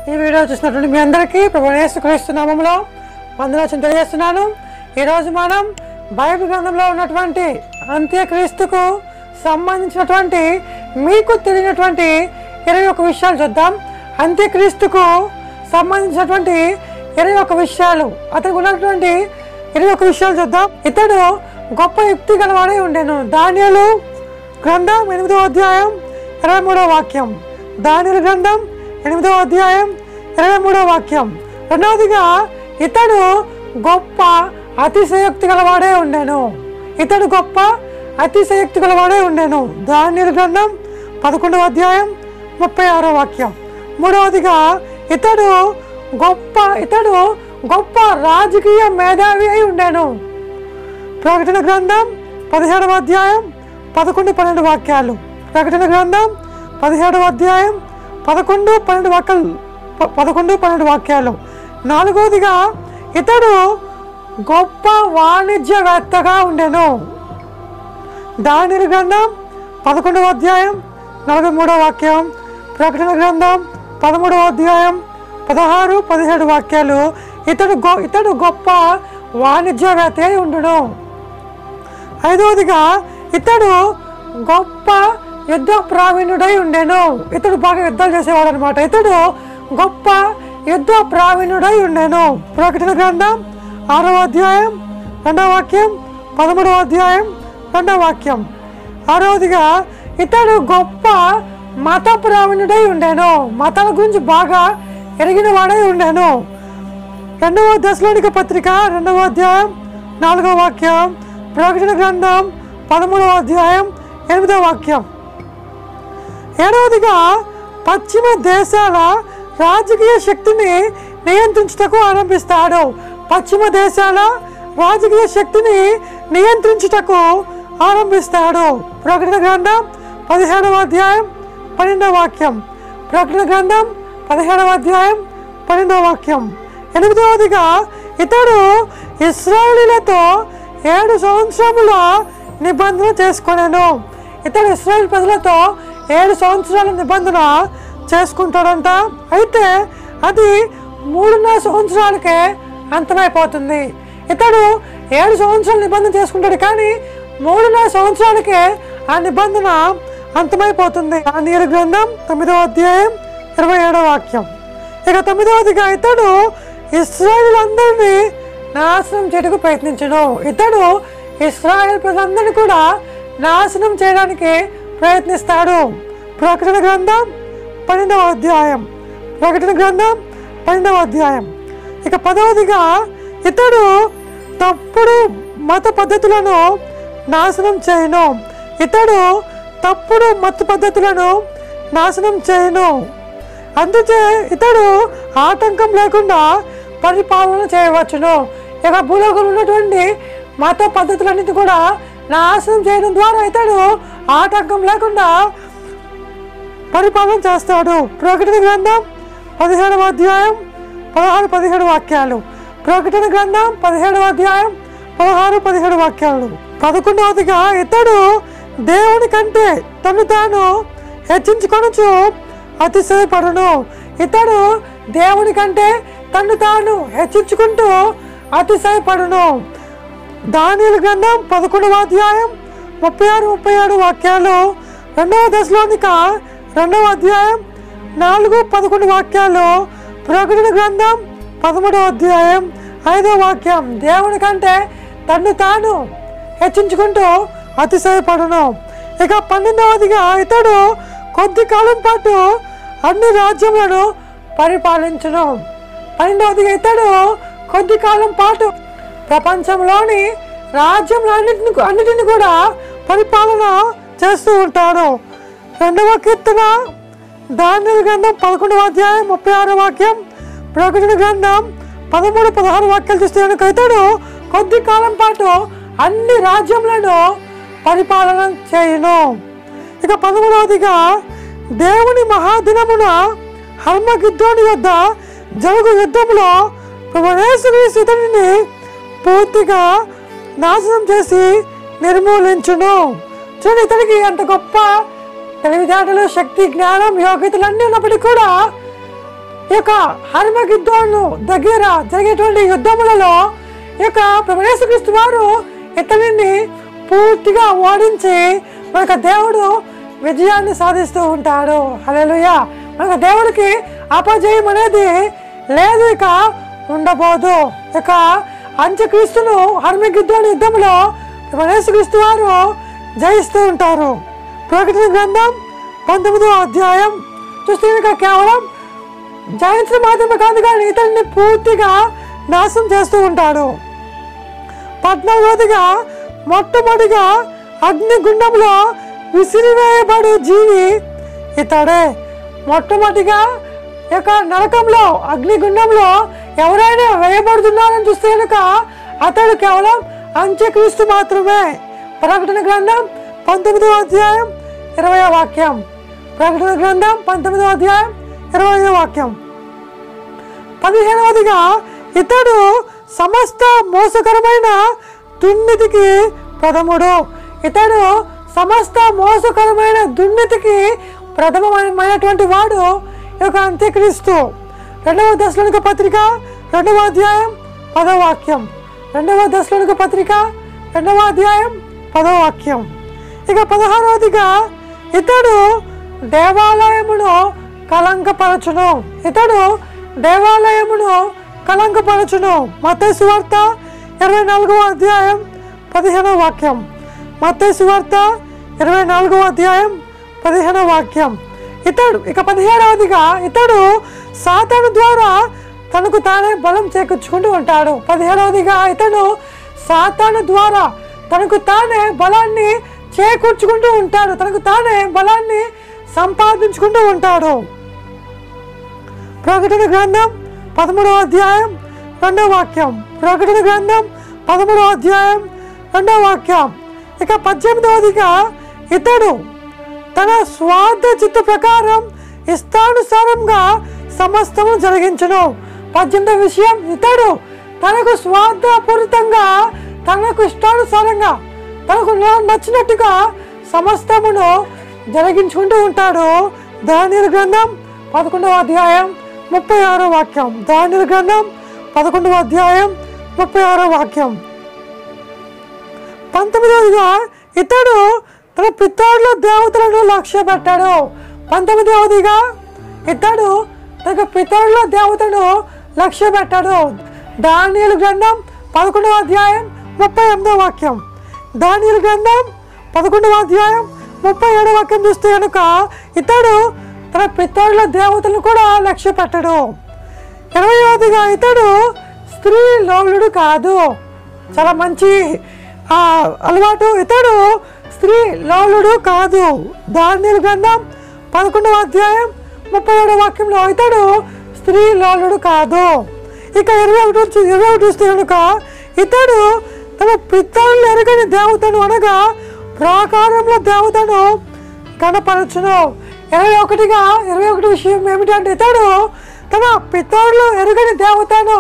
ఈ వీడియో చూసినటువంటి మీ అందరికీ ప్రభువైన యేసుక్రీస్తు నామములో వందనాలు తెలియజేస్తున్నాను. ఈరోజు మనం బైబిల్ గ్రంథంలో ఉన్నటువంటి అంత్యక్రీస్తుకు సంబంధించినటువంటి మీకు తెలియనటువంటి 21 విషయాలు చూద్దాం. అంత్యక్రీస్తుకు సంబంధించినటువంటి 21 విషయాలు, అతనికి ఉన్నటువంటి 21 విషయాలు చూద్దాం. ఇతడు గొప్ప యుక్తి గలవాడై ఉండెను. దానియేలు గ్రంథం 8వ అధ్యాయం 23వ వాక్యం. దానియేలు గ్రంథం 8వ అధ్యాయం 23వ వాక్యం. రెండవదిగా ఇతడు గొప్ప అతిశయోక్తి గలవాడే ఉండెను. ఇతడు గొప్ప అతిశయోక్తి గలవాడే ఉండెను. దానియేలు గ్రంథం 11వ అధ్యాయం 36వ వాక్యం. మూడవదిగా ఇతడు గొప్ప రాజకీయ మేధావి అయి ఉండెను. ప్రకటన గ్రంథం 17వ అధ్యాయం 11-12 వాక్యాలు. ప్రకటన గ్రంథం 17వ అధ్యాయం 11-12 వాక్యాలు. నాలుగవదిగా ఇతడు గొప్ప వాణిజ్యవేత్తగా ఉండెను. దానియేలు గ్రంథం 11వ అధ్యాయం 43వ వాక్యం. ప్రకటన గ్రంథం 13వ అధ్యాయం 16-17 వాక్యాలు. ఇతడు గొప్ప వాణిజ్యవేత్త అయి ఉండును. ఐదవదిగా ఇతడు గొప్ప యుద్ధ ప్రావీణ్యుడై ఉండెను. ఇతడు బాగా యుద్ధాలు చేసేవాడు అనమాట. ఇతడు గొప్ప యుద్ధ ప్రావీణ్యుడై ఉండెను. ప్రకటన గ్రంథం 6వ అధ్యాయం 2వ వాక్యం, 13వ అధ్యాయం 2వ వాక్యం. ఆరవదిగా ఇతడు గొప్ప మత ప్రావీణ్యుడై ఉండెను. మతాల గురించి బాగా ఎరిగిన వాడై ఉండెను. 2వ దశలోనిక పత్రిక 2వ అధ్యాయం 4వ వాక్యం. ప్రకటన గ్రంథం 13వ అధ్యాయం 8వ వాక్యం. ఏడవదిగా పశ్చిమ దేశాల రాజకీయ శక్తిని నియంత్రించుటకు ఆరంభిస్తాడు. పశ్చిమ దేశాల రాజకీయ శక్తిని నియంత్రించుటకు ఆరంభిస్తాడు. ప్రకటన గ్రంథం 17వ అధ్యాయం 12వ వాక్యం. ప్రకటన గ్రంథం 17వ అధ్యాయం 12వ వాక్యం. ఎనిమిదవదిగా ఇతడు ఇశ్రాయేలీలతో 7 సంవత్సరముల నిబంధన చేసుకొనెను. ఇతడు ఇశ్రాయేల్ ప్రజలతో 7 సంవత్సరాల నిబంధన చేసుకుంటాడంట. అయితే అది 3.5 సంవత్సరాలకే అంతమైపోతుంది. ఇతడు 7 సంవత్సరాల నిబంధన చేసుకుంటాడు, కానీ 3.5 సంవత్సరాలకే ఆ నిబంధన అంతమైపోతుంది. దానియేలు గ్రంథం 9వ అధ్యాయం 27వ వాక్యం. ఇక 9వదిగా ఇతడు ఇశ్రాయేలీలందరినీ నాశనం చేయడానికి ప్రయత్నించను. ఇతడు ఇశ్రాయేల్ ప్రజలందరినీ కూడా నాశనం చేయడానికి ప్రయత్నిస్తాడు. ప్రకటన గ్రంథం 12వ అధ్యాయం. ప్రకటన గ్రంథం 12వ అధ్యాయం. ఇక 10వదిగా ఇతడు తప్పుడు మత పద్ధతులను నాశనం చేయను. ఇతడు తప్పుడు మత పద్ధతులను నాశనం చేయను. అందుచే ఇతడు ఆటంకం లేకుండా పరిపాలన చేయవచ్చును. ఇక భూలోకంలో ఉన్నటువంటి మత పద్ధతులన్నిటి కూడా నాశనం చేయడం ద్వారా ఇతడు ఆటంకం లేకుండా పరిపాలన చేస్తాడు. ప్రకటన గ్రంథం 17వ అధ్యాయం 16-17 వాక్యాలు. ప్రకటన గ్రంథం 17వ అధ్యాయం 16-17 వాక్యాలు. 11వదిగా ఇతడు దేవుని కంటే తను తాను హెచ్చించుకొనుచు అతిశయపడును. ఇతడు దేవుని కంటే తను తాను హెచ్చించుకుంటూ అతిశయపడును. దానియేలు గ్రంథం 11వ అధ్యాయం 36-37 వాక్యాలు. 2వ దశలోనిక 2వ అధ్యాయం 4-11 వాక్యాలు. ప్రకటన గ్రంథం 13వ అధ్యాయం 5వ వాక్యం. దేవుని కంటే తను తాను హెచ్చించుకుంటూ అతిశయపడును. ఇక 12వదిగా ఇతడు కొద్ది కాలం పాటు అన్ని రాజ్యములను పరిపాలించును. 12వదిగా ఇతడు కొద్ది కాలం పాటు ప్రపంచంలోని రాజ్యములన్నిటిని కూడా పరిపాలన చేస్తూ ఉంటాడు. 2వ కీర్తన దానియేలు గ్రంథం 11వ అధ్యాయం 36వ వాక్యం. ప్రకటన గ్రంథం 13-16 వాక్యాలు చూస్తే కనుక ఇతడు కొద్ది కాలం పాటు అన్ని రాజ్యములను పరిపాలన చేయును. ఇక 13వదిగా దేవుని మహాదినమున హర్మగిద్దోను యొద్ద జరుగు యుద్ధములో ఇతడిని పూర్తిగా నాశనం చేసి నిర్మూలించును. చూడండి, ఇతడికి అంత గొప్ప తెలివితేటలు, శక్తి, జ్ఞానం, యోగ్యతలు అన్నీ ఉన్నప్పటికీ కూడా ఈ యొక్క హర్మగిద్దోను దగ్గర జరిగేటువంటి యుద్ధములలో ఈ యొక్క యేసుక్రీస్తు వారు ఇతనిని పూర్తిగా ఓడించి మనకు దేవుడు విజయాన్ని సాధిస్తూ ఉంటాడు. హల్లెలూయా. మనకు దేవుడికి అపజయం అనేది లేదు, ఇక ఉండబోదు. ఇక అంత్యక్రీస్తును హర్మగిద్దోను యుద్ధంలో యేసుక్రీస్తు వారు జయిస్తూ ఉంటారు. ప్రకటన గ్రంథం 19వ అధ్యాయం చూస్తే ఇక కేవలం జయించడం మాత్రమే కాదు కానీ ఇతన్ని పూర్తిగా నాశనం చేస్తూ ఉంటాడు. 14వదిగా మొట్టమొదటిగా అగ్నిగుండంలో విసిరివేయబడు జీవి ఇతడే. మొట్టమొదటిగా ఇక నరకంలో అగ్నిగుండంలో ఎవరైనా వేయబడుతున్నారని చూస్తే కనుక అతడు కేవలం అంత్యక్రీస్తు మాత్రమే. ప్రకటన గ్రంథం 19వ అధ్యాయం 20వ వాక్యం. ప్రకటన గ్రంథం 19వ అధ్యాయం 20వ వాక్యం. 15వదిగా ఇతడు సమస్త మోసకరమైన దుర్నీతికి ప్రథముడు. ఇతడు సమస్త మోసకరమైన దుర్నీతికి ప్రథమమైనటువంటి వాడు ఈ యొక్క అంత్యక్రీస్తు. 2వ దశలోనిక పత్రిక 2వ అధ్యాయం 10వ వాక్యం. 2వ దశలోనిక పత్రిక 2వ అధ్యాయం 10వ వాక్యం. ఇక 16వదిగా ఇతడు దేవాలయమును కలంకపరచును. ఇతడు దేవాలయమును కలంకపరచును. మత్తయి సువార్త 24వ అధ్యాయం 15వ వాక్యం. మత్తయి సువార్త 24వ అధ్యాయం 15వ వాక్యం. ఇతడు ఇక 17వదిగా ఇతడు సాతాను ద్వారా తనకు తానే బలం చేకూర్చుకుంటూ ఉంటాడు. 17వదిగా ఇతడు సాతాను ద్వారా తనకు తానే బలాన్ని చేకూర్చుకుంటూ ఉంటాడు, తనకు తానే బలాన్ని సంపాదించుకుంటూ ఉంటాడు. ప్రకటన గ్రంథం 13వ అధ్యాయం 2వ వాక్యం. ప్రకటన గ్రంథం 13వ అధ్యాయం 2వ వాక్యం. ఇక 18వదిగా ఇతడు తన స్వార్థ చిత్త ప్రకారం ఇష్టానుసారంగా సమస్తము జరిగించును. 18వ విషయం, ఇతడు తనకు స్వార్థపూరితంగా తనకు ఇష్టానుసారంగా తనకు నచ్చినట్టుగా సమస్తమును జరిగించుకుంటూ ఉంటాడు. దానియేలు గ్రంథం 11వ అధ్యాయం 36వ వాక్యం. దానియేలు గ్రంథం 11వ అధ్యాయం 36వ వాక్యం. 19వదిగా ఇతడు తన పితరుల దేవతలను లక్ష్య పెట్టాడు. 19వదిగా ఇతడు తన పితరుల దేవతను లక్ష్య పెట్టాడు. దానియేలు గ్రంథం 11వ అధ్యాయం 38వ వాక్యం. దానియేలు గ్రంథం 11వ అధ్యాయం 37వ వాక్యం చూస్తే కనుక ఇతడు తన పితరుల దేవతలను కూడా లక్ష్య పెట్టాడు. 20వదిగా ఇతడు స్త్రీ లోలుడు కాదు. చాలా మంచి అలవాటు. ఇతడు స్త్రీ లోలుడు కాదు. దానియేలు గ్రంథం 11వ అధ్యాయం 37వ వాక్యంలో ఇతడు స్త్రీ లోలుడు కాదు. ఇక 21 చూస్తే కనుక ఇతడు తన పితరులు ఎరగని దేవతను అనగా ప్రాకారంలో దేవతను కనపరచును. 21 విషయం ఏమిటంటే ఇతడు తన పితరులు ఎరగని దేవతను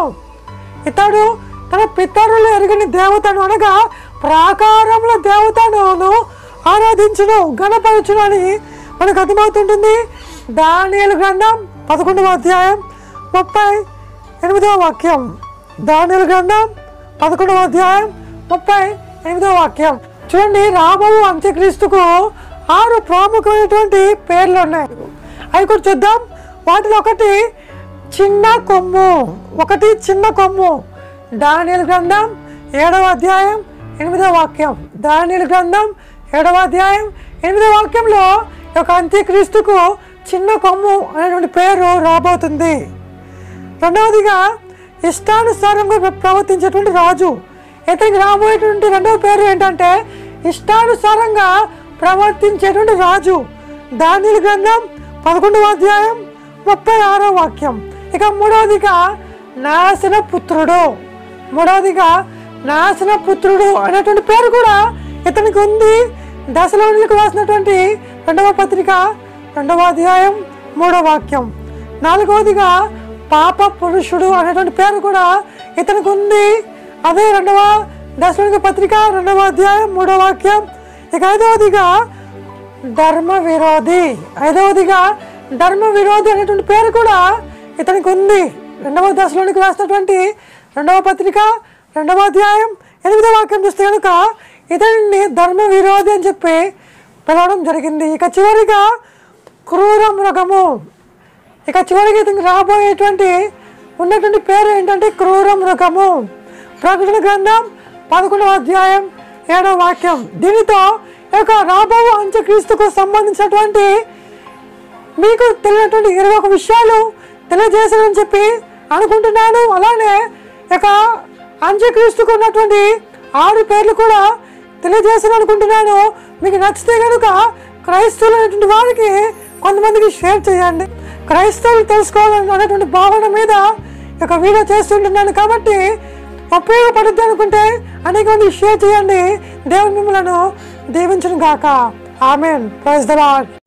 అనగా ప్రాకారంలో దేవతను ఆరాధించును, గణపరచును అని మనకు అర్థమవుతుంటుంది. దానియేలు గ్రంథం 11వ అధ్యాయం 38వ వాక్యం. దానియేలు గ్రంథం 11వ అధ్యాయం 38వ వాక్యం. చూడండి, రాబో అంత్యక్రీస్తుకు 6 ప్రాముఖ్యమైనటువంటి పేర్లు ఉన్నాయి. అవి కూడా చూద్దాం. వాటిలో ఒకటి చిన్న కొమ్ము. దానియేలు గ్రంథం 7వ అధ్యాయం 8వ వాక్యం. దానియేలు గ్రంథం 7వ అధ్యాయం 8వ వాక్యంలో ఒక అంత్యక్రీస్తుకు చిన్న కొమ్ము అనేటువంటి పేరు రాబోతుంది. 2వదిగా ఇష్టానుసారంగా ప్రవర్తించేటువంటి రాజు. ఇతనికి రాబోయేటువంటి 2వ పేరు ఏంటంటే ఇష్టానుసారంగా ప్రవర్తించేటువంటి రాజు. దానియేలు గ్రంథం 11వ అధ్యాయం 36వ వాక్యం. ఇక 3వదిగా నాశన పుత్రుడు అనేటువంటి పేరు కూడా ఇతనికి ఉంది. దశలోనికి రాసినటువంటి 2వ పత్రిక 2వ అధ్యాయం 3వ వాక్యం. 4వదిగా పాప పురుషుడు అనేటువంటి పేరు కూడా ఇతనికి ఉంది. అదే 2వ దశలోనిక పత్రిక 2వ అధ్యాయం 3వ వాక్యం. ఇక 5వదిగా ధర్మ విరోధి అనేటువంటి పేరు కూడా ఇతనికి ఉంది. 2వ దశలోనికి రాసినటువంటి 2వ పత్రిక 2వ అధ్యాయం 8వ వాక్యం చూస్తే కనుక ఇతన్ని ధర్మ విరోధి అని చెప్పి పిలవడం జరిగింది. ఇక చివరిగా క్రూర మృగము. ఇక చివరికి ఇతనికి రాబోయేటువంటి ఉన్నటువంటి పేరు ఏంటంటే క్రూర మృగము. ప్రకటన గ్రంథం 11వ అధ్యాయం 7వ వాక్యం. దీనితో ఈ యొక్క రాబో అంత్యక్రీస్తుకు సంబంధించినటువంటి మీకు తెలియనటువంటి 21 విషయాలు తెలియజేశానని చెప్పి అనుకుంటున్నాను. అలానే ఇక అంత్యక్రీస్తుకు ఉన్నటువంటి 6 పేర్లు కూడా తెలియజేశాను అనుకుంటున్నాను. మీకు నచ్చితే కనుక క్రైస్తవులు అనేటువంటి వారికి కొంతమందికి షేర్ చేయండి. క్రైస్తవులు తెలుసుకోవాలని అనేటువంటి భావన మీద ఇక వీడియో చేస్తుంటున్నాను కాబట్టి ఉపయోగపడుద్ది అనుకుంటే అనేక మందికి షేర్ చేయండి. దేవుని మిమ్మలను దీవించును గాక. ఆమేన్. Praise the lord.